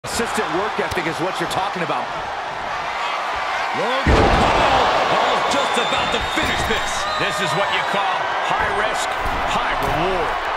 Consistent work ethic is what you're talking about. Logan Paul is just about to finish this. This is what you call high risk, high reward.